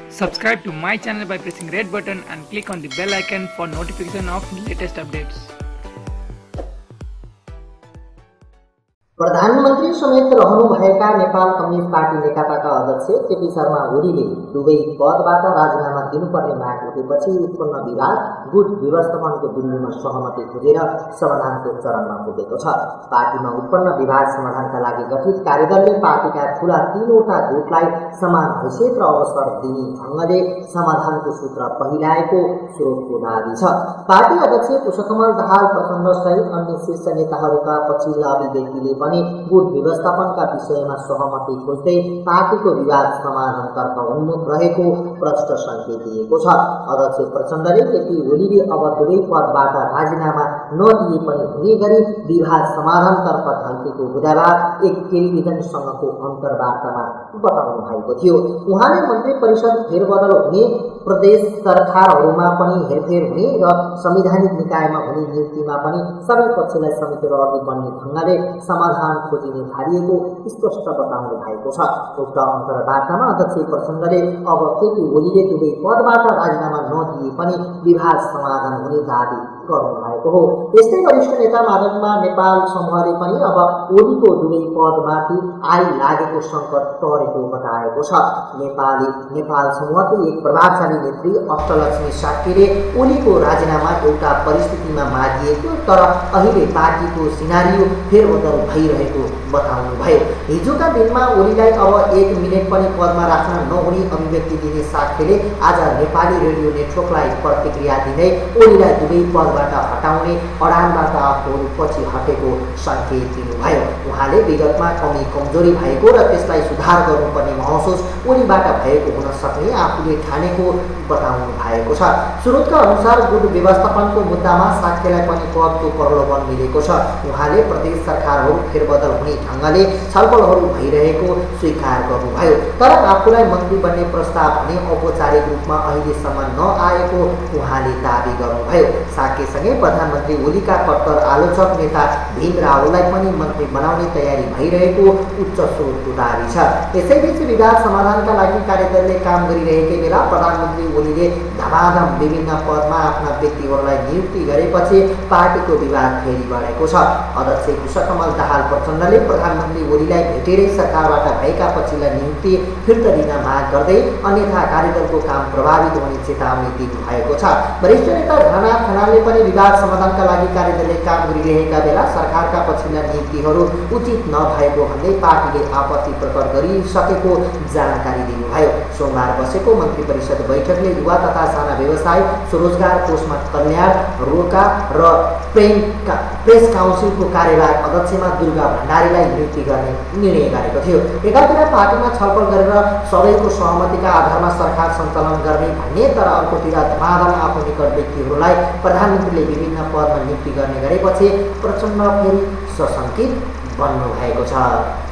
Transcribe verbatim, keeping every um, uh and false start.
Subscribe to my channel by pressing red button and click on the bell icon for notification of latest updates. प्रधानमन्त्री समेत रहनुभएका Nepal communist party नेकपाका अध्यक्ष केपी शर्मा ओलीले दुवै पदबाट राजीनामा दिनुपर्ने माग उठेपछि उत्पन्न विवाद गुट व्यवस्थापनको बिन्दुमा सहमति खोजेर समाधानको चरणमा पुगेको छ। पार्टीमा उत्पन्न विवाद समाधानका लागि गठित कार्यदलले पार्टीका ठूला तीनवटा गुटलाई समान हैसियत र अवसर दिने ढङ्गले समाधानको सूत्र पहिलाएको स्रोतको दाबी छ। पार्टी अध्यक्ष पुष्पकमल दाहाल प्रचण्ड सहित अन्य शीर्ष नेताहरूका पछिल्ला अभिव्यक्तिले पनि गुट व्यवस्थापनका विषयमा सहमति खोज्दै पार्टीको विवाद समाधानतर्फ उन्मुख रहेको प्रष्ट संकेत दिएको छ। अध्यक्ष प्रचण्डले केपी ओलीले अब दुवै पदबाट राजीनामा नदिए पनि हुने गरी विवाद समाधानतर्फ ढल्केको बुधबार एक टेलिभिजनसँगको अन्तर्वार्तामा बताउनु भएको थियो। उहाँले मन्त्री परिषद फेरबदल हुने, प्रदेश सरकारहरूमा पनि हेरफेर हुने र संवैधानिक निकायमा हुने नियुक्तिमा पनि सबै पक्षलाई समेटेर अघि बढ्ने ढङ्गले समाधान खोजिने थालिएको स्पष्ट बताउनु भएको छ। उक्त अन्तर्वार्तामा अध्यक्ष प्रचण्डले अब केपी ओलीले दुवै पदबाट राजीनामा नदिए पनि विवाद समाधान हुने दाबी गर्नु भएको हो। यस्तै वरिष्ठ नेता माधवमा नेपाल समूहले पनि अब ओलीको दुवै पदमाथि आइलागेको सङ्कट टरेको बताएको छ। नेपाली नेपाल समूहको एक प्रभावशाली नेत्री अष्टलक्ष्मी साक्यले ओलीको राजीनामा एउटा परिस्थितिमा मागिएको तर अहिले पार्टीको सिनारियो फेरबदल भइरहेको बताउनु भयो। हिजोका दिनमा ओलीलाई अब एक मिनट पनि पदमा राख्न नहुने अभिव्यक्ति दिने साक्यले आज नेपाली रेडियो नेटवर्कलाई प्रतिक्रिया दिँदै ओलीलाई दुवै पदबाट हटाउने अडानबाट आफूहरू पछि हटेको सङ्केत दिनुभयो। उहाँले विगतमा कमी कमजोरी भएको र त्यसलाई सुधार गर्नुपर्ने महसुस ओलीबाट भएको हुन सक्ने आफूले ठानेको बताउनु भएको छ। स्रोतका अनुसार गुट व्यवस्थापनको मुद्दामा साक्यलाई पनि पदको प्रलोभन मिलेको छ। उहाँले प्रदेश सरकारहरू फेरबदल हुने ढङ्गले छलफलहरू भइरहेको स्वीकार गर्नुभयो तर आफूलाई मन्त्री बन्ने प्रस्ताव भने औपचारिक रूपमा अहिलेसम्म नआएको उहाँले दाबी गर्नुभयो। साक्यसँगै प्रधानमन्त्री ओलीका कट्टर आलोचक नेता भीम रावललाई पनि मन्त्री बनाउने तयारी भइरहेको उच्च स्रोतको दाबी छ। यसैबीच विवाद समाधानका लागि कार्यदलले काम गरिरहेकै बेला प्रधानमन्त्री ओलीले धमाधम विभिन्न पदमा आफ्ना व्यक्तिहरूलाई नियुक्ति गरेपछि पार्टीको विवाद फेरि बढेको छ। अध्यक्ष पुष्पकमल दाहाल प्रचण्डले प्रधानमन्त्री ओलीलाई भेटेरै सरकारबाट भएका पछिल्ला नियुक्ति फिर्ता दिन माग गर्दै अन्यथा कार्यदलको काम प्रभावित हुने चेतावनी दिनुभएको छ। वरिष्ठ नेता धननाथ खनालले पनि विवाद समाधानका लागि कार्यदलले काम गरिरहेका बेला सरकारका पछिल्ला नियुक्तिहरू उचित नभएको भन्दै पार्टीले आपत्ति प्रकट गरिसकेको जानकारी दिनुभयो। सोमबार बसेको मन्त्री परिषद बैठकले युवा तथा साना व्यवसाय, स्वरोजगार कोषमा कल्याण, रोका र प्रेम प्रेस काउन्सिलको कार्यवाहक अध्यक्षमा दुर्गा भण्डारीलाई नियुक्ति गर्ने निर्णय गरेको थियो। एकातिर पार्टीमा छलफल गरेर सबैको सहमतिका आधारमा सरकार सञ्चालन गर्ने भन्ने तर अर्कोतिर धमाधम आफू निकट व्यक्तिहरूलाई प्रधानमन्त्रीले विभिन्न पदमा नियुक्ति गर्ने गरेपछि प्रचण्ड फेरि सशङ्कित बन्नु भएको छ।